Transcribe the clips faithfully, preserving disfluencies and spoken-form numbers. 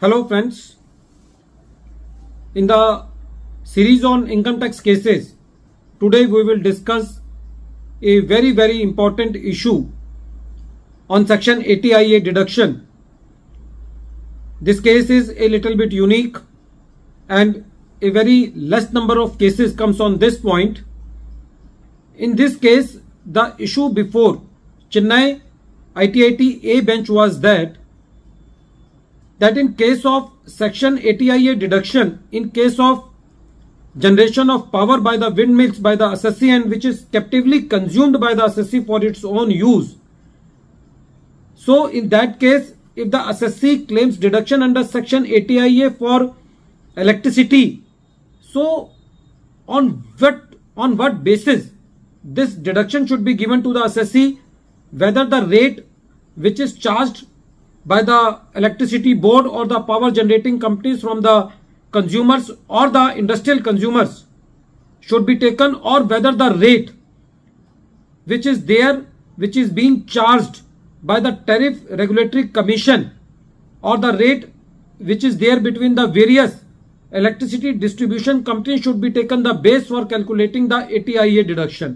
Hello friends, in the series on income tax cases, today we will discuss a very very important issue on section eighty I A deduction. This case is a little bit unique and a very less number of cases comes on this point. In this case, the issue before Chennai I T I T A bench was that that in case of section eighty I A deduction, in case of generation of power by the windmills by the assessee and which is captively consumed by the assessee for its own use. So in that case, if the assessee claims deduction under section eighty I A for electricity, so on what on what basis this deduction should be given to the assessee, whether the rate which is charged by the electricity board or the power generating companies from the consumers or the industrial consumers should be taken, or whether the rate which is there which is being charged by the tariff regulatory commission or the rate which is there between the various electricity distribution companies should be taken the base for calculating the eighty I A deduction.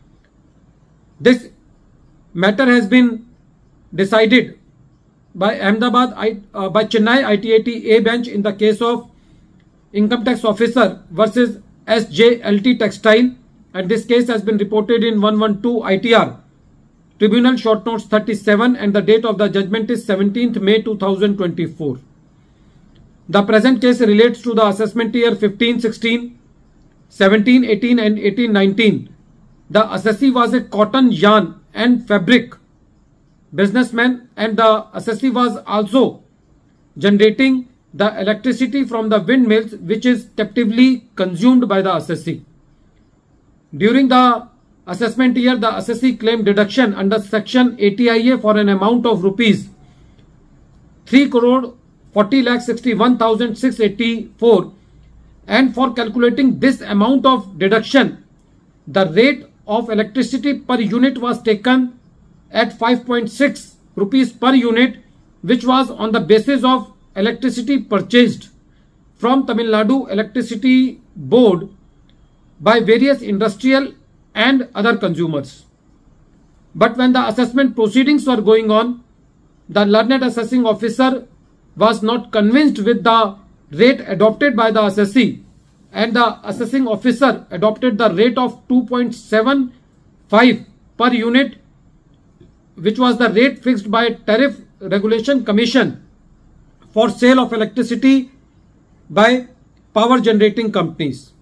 This matter has been decided by Ahmedabad, uh, by Chennai I T I T A bench in the case of Income Tax Officer versus S J L T Textile, and this case has been reported in one twelve I T R. Tribunal short notes thirty-seven, and the date of the judgment is seventeenth May two thousand twenty-four. The present case relates to the assessment year fifteen sixteen, seventeen eighteen and eighteen nineteen. The assessee was a cotton, yarn and fabric businessman, and the assessee was also generating the electricity from the windmills which is captively consumed by the assessee. During the assessment year, the assessee claimed deduction under section eighty I A for an amount of rupees three crore forty lakh sixty-one thousand six hundred eighty-four, and for calculating this amount of deduction, the rate of electricity per unit was taken at five point six rupees per unit, which was on the basis of electricity purchased from Tamil Nadu Electricity Board by various industrial and other consumers. But when the assessment proceedings were going on, the learned assessing officer was not convinced with the rate adopted by the assessee, and the assessing officer adopted the rate of two point seven five per unit, which was the rate fixed by Tariff Regulation Commission for sale of electricity by power generating companies.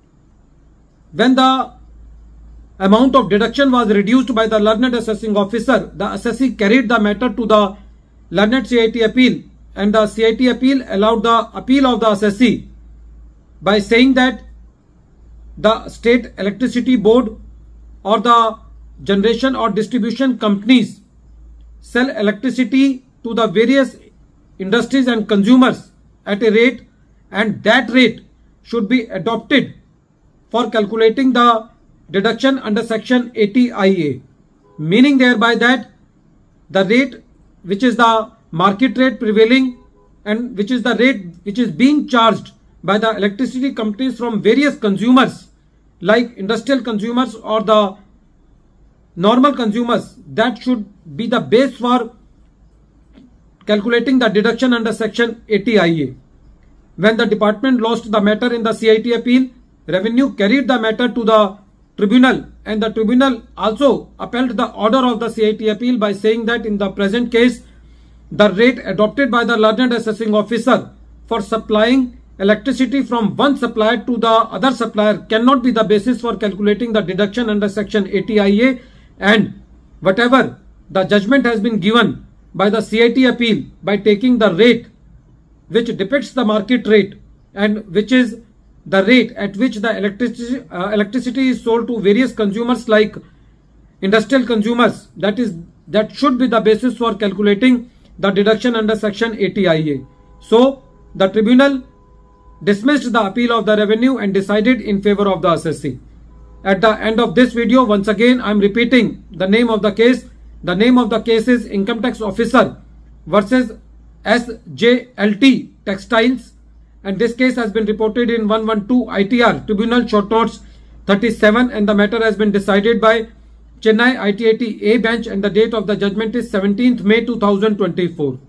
When the amount of deduction was reduced by the learned assessing officer, the assessee carried the matter to the learned C I T appeal, and the C I T appeal allowed the appeal of the assessee by saying that the state electricity board or the generation or distribution companies sell electricity to the various industries and consumers at a rate, and that rate should be adopted for calculating the deduction under section eighty I A, meaning thereby that the rate which is the market rate prevailing and which is the rate which is being charged by the electricity companies from various consumers like industrial consumers or the normal consumers, that should be the base for calculating the deduction under section eighty I A. When the department lost the matter in the C I T appeal, Revenue carried the matter to the tribunal, and the tribunal also upheld the order of the C I T appeal by saying that in the present case, the rate adopted by the learned assessing officer for supplying electricity from one supplier to the other supplier cannot be the basis for calculating the deduction under section eighty I A, and whatever the judgment has been given by the C I T appeal by taking the rate which depicts the market rate and which is the rate at which the electricity, uh, electricity is sold to various consumers like industrial consumers, that is that should be the basis for calculating the deduction under section eighty I A. So the tribunal dismissed the appeal of the revenue and decided in favor of the assessee. At the end of this video, once again I am repeating the name of the case. The name of the case is Income Tax Officer versus S J L T Textiles, and this case has been reported in one twelve I T R Tribunal Short Notes thirty-seven, and the matter has been decided by Chennai I T A T A bench, and the date of the judgment is seventeenth May two thousand twenty-four.